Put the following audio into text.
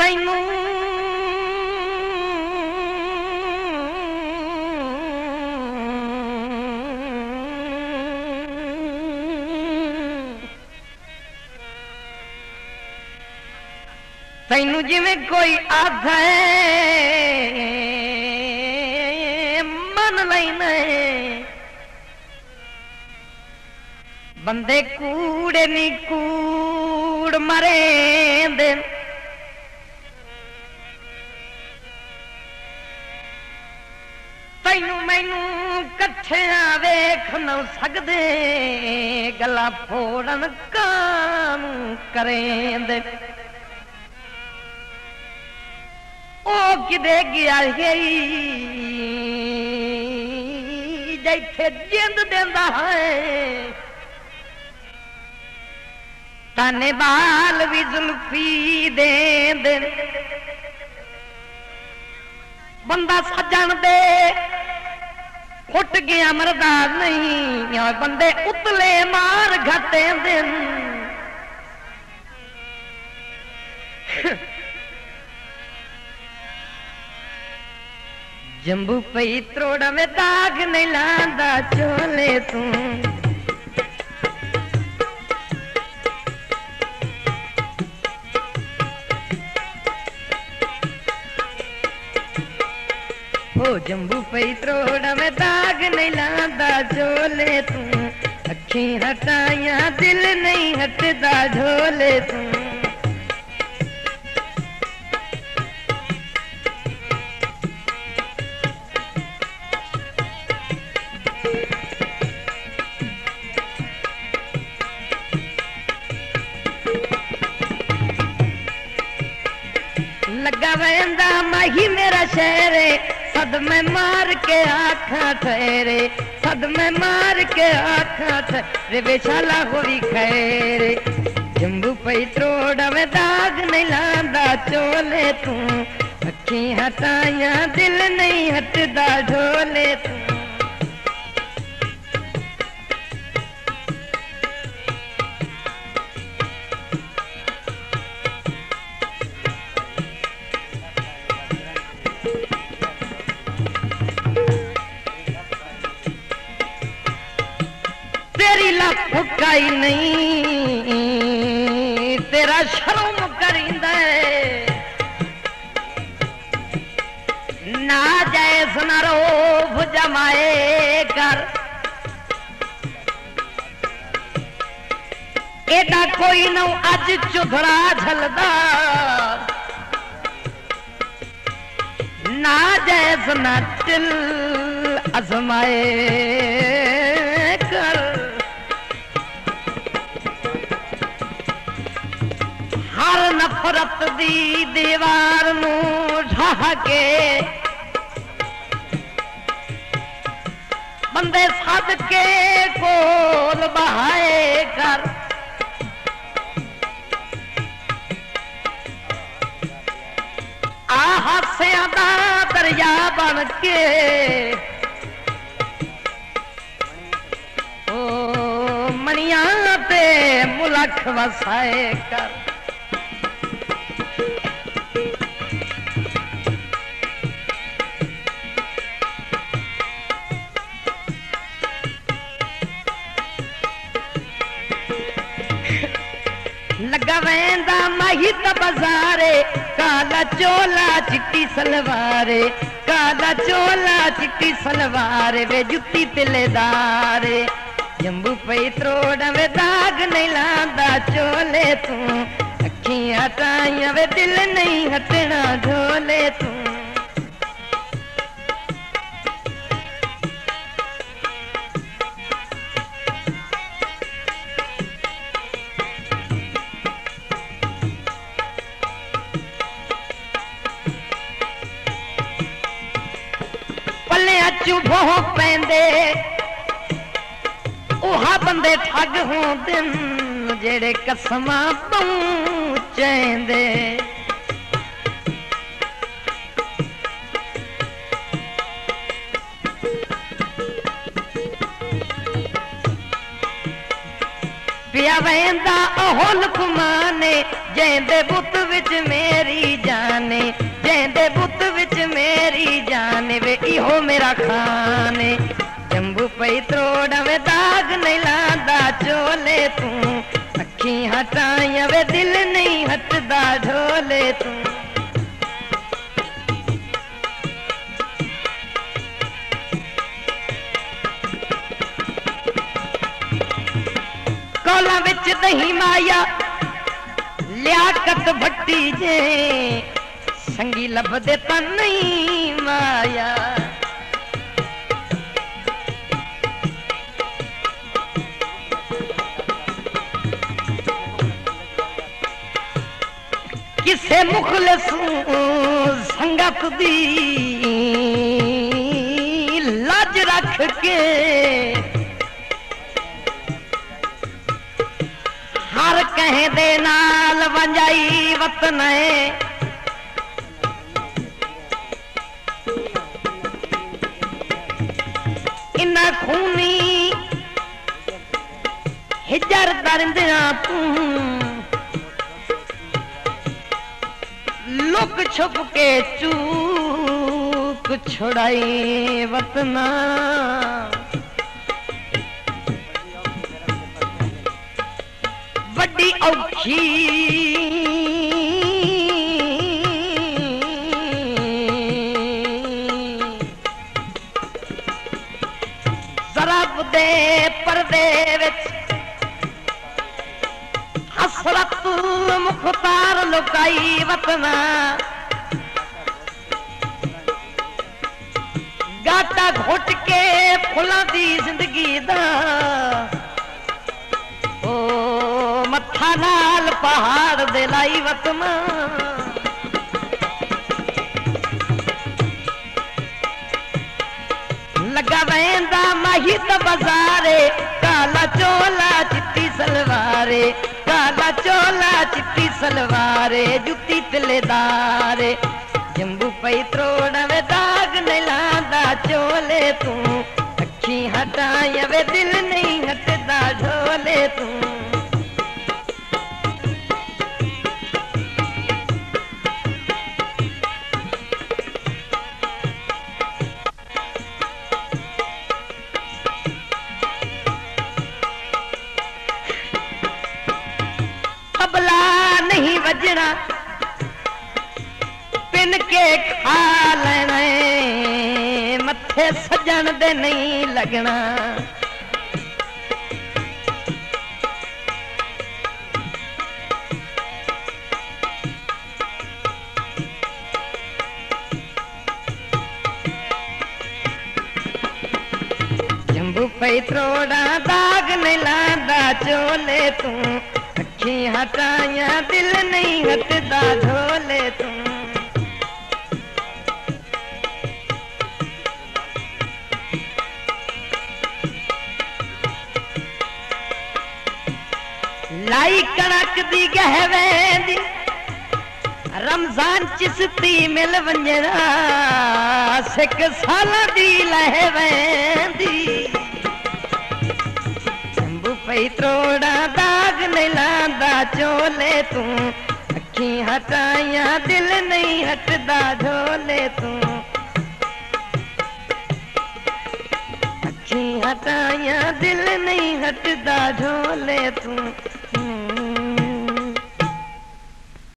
तैनू तैनू जिवें कोई आधा मन लेना बंदे कूड़े नी कूड़ मरे दे तैनू मैनू कट्ठिया वेख न सकदे गला फोड़न कानू करें दे ओ किदे गया जैथे जिंद देंदा है ताने बाल भी जुल्फी दे दे बंदा सजन दे फुट गया मरदा नहीं बंदे उतले मार घटे दिन जंबू पई त्रोड़ा में दाग नहीं लांदा चोले तू ओ जंबू पई त्रोड़ा में दाग नहीं लांदा चोले तू अखी हटाया दिल नहीं हटदा झोले तू लगा वेंदा माही मेरा शेरे सद में मार के आखा ठहरे सद में मार के आखा ठहरे बेशाला होई खैरे जंबू पई त्रोड़ा में दाग नहीं लांदा चोले तू अखी हटाया दिल नहीं हटदा झोले तू तेरी लफुकाई नहीं तेरा शर्म करिंदा ना जैस न रोब जमाए कर एदा कोई न अज चुधरा झलदा ना जैस न तिल अजमाए कर हर नफरत दी दीवार नू ढाह के बंदे सद के कोल बहाए कर आ हासियां दा दरिया बन के ओ मनिया ते मुलख वसाए कर लगा वेंदा माही त बाजारे काला चोला चिट्टी सलवारे काला चोला चिट्टी सलवारे वे जुत्ती तिलेदारे जंबू पई त्रोड़ा वे दाग नहीं लांदा चोले तू अखी हटाइया वे दिल नहीं हटना झोले तू चुभो पैंदे उहा बंदे ठग होंदे जेड़े कसमां पहुंचेंदे पिया वेंदा ओह लुकमाने जेंदे बुत विच मेरी जान जाने जेंदे बुत विच मेरी जान वे इहो मेरा खाने जंबू पई त्रोड़ वे दाग नहीं लांदा चोले तू अखी हटाया वे दिल नहीं हटदा ढोले तू कोला विच दही माया लियाकत भट्टी जे संगी लभदे ता नहीं माया किसे मुखलिस संगत दी लाज रख के हर कहे दे नाल वंजाई वतन इन्ना खूनी हिजर दरिंदियां तू लुक छुप के चूक छुड़ाई वतना बड़ी औखी जरब दे पर्दे विच हसरत मुख्तार लुकाई वतना गाटा घुट के फुलां दी जिंदगी दा ओ मत्था नाल पहाड़ दे लाई वतना लगा वेंदा माही त बाजारे काला चोला चिट्टी सलवारे काला चोला चिट्टी सलवारे जुत्ती तिलेदारे जंबू पई त्रोड़ वे दाग नहीं लांदा चोले तू अखी हटाया वे दिल नहीं हटदा ढोले तू तबला नहीं बजना पिन के खा लेना मत्थे सजन दे नहीं लगना जंबू पई त्रोड़ा दाग नहीं लांदा चोले तू अखी हटाया दिल नहीं हटदा ढोले तू लाई कणक दी गहवेंदी रमजान चिश्ती मिल वंजना सिक साला दी लहवेंदी जंबू पई त्रोड़ा दाग नहीं लांदा चोले तू अखी हटाया दिल नहीं हटदा ढोले तू अखी हटाया दिल नहीं हटदा ढोले तू